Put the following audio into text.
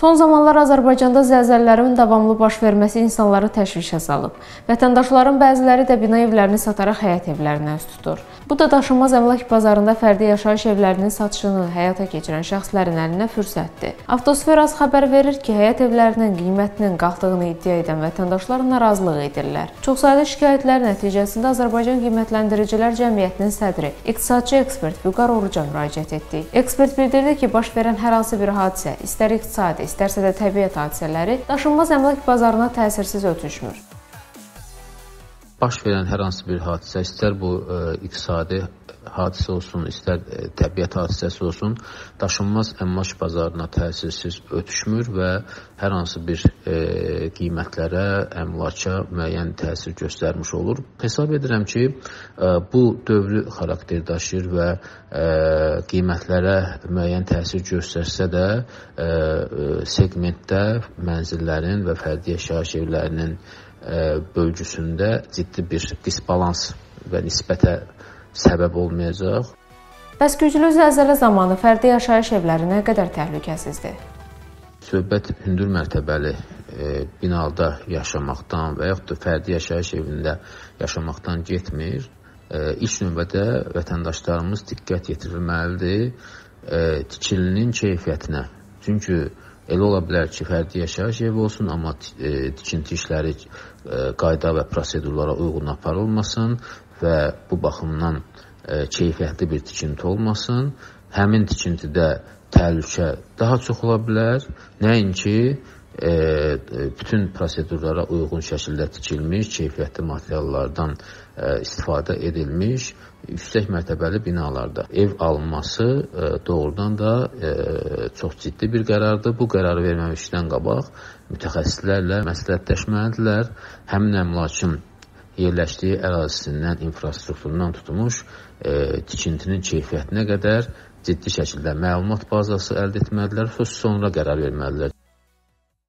Son zamanlar Azərbaycanda zəlzələlərin davamlı baş verməsi insanları təşvişə salıb. Vətəndaşların bəziləri də bina evlərini sataraq həyət evlərinə üst tutur. Bu da daşınmaz əmlak bazarında fərdi yaşayış evlərinin satışını həyata keçirən şəxslərin əlinə fürsətdir. Avtosferaz xəbər verir ki, həyət evlərinin qiymətinin qalxdığını iddia edən vətəndaşlar narazılıq edirlər. Çoxsaylı şikayətlər nəticəsində Azərbaycan Qiymətləndiricilər Cəmiyyətinin sədri, iqtisadçı ekspert Vüqar Oruca müraciət etdi. Ekspert bildirdi ki, baş verən hər hansı bir hadisə, istər iqtisadi, istərsə də təbiət hadisələri daşınmaz əmlak bazarına təsirsiz ötüşmür. Baş verən hər hansı bir hadisə, istər bu iqtisadi hadisə olsun, istər təbiət hadisəsi olsun, daşınmaz əmlak bazarına təsirsiz ötüşmür və hər hansı bir qiymətlərə, əmlaka müəyyən təsir göstərmiş olur. Hesab edirəm ki, bu dövrü xarakter daşıyır və qiymətlərə müəyyən təsir göstərsə də segmentdə mənzillərin və fərdi yaşayış evlərinin bölgüsündə ciddi bir disbalans və nisbətə səbəb olmayacaq. Bəs güclü zəlzələ zamanı fərdi yaşayış evləri nə qədər təhlükəsizdir? Söhbət hündür mərtəbəli binada yaşamaqdan və yaxud da fərdi yaşayış evində yaşamaqdan getmir. İlk növbədə vətəndaşlarımız diqqət yetirilməlidir tikilinin keyfiyyətinə. Çünki elə ola bilər ki, fərdi yaşayış evi olsun, amma tikinti işləri qayda və prosedurlara uyğun aparılmasın və bu baxımdan keyfiyyətli bir tikinti olmasın. Həmin tikintidə təhlükə daha çox ola bilər. Nəinki bütün prosedurlara uyğun şəkildə tikilmiş, keyfiyyətli materiallardan istifadə edilmiş yüksək mərtəbəli binalarda ev alınması doğrudan da çox ciddi bir qərardır. Bu qərarı verməmişdən qabaq mütəxəssislərlə məsləhətləşməlidirlər. Həmin əmlakın yerləşdiyi ərazisindən, infrastrukturundan tutmuş tikintinin keyfiyyətinə qədər ciddi şəkildə məlumat bazası əldə etməlidirlər. Sonra qərar verməlidirlər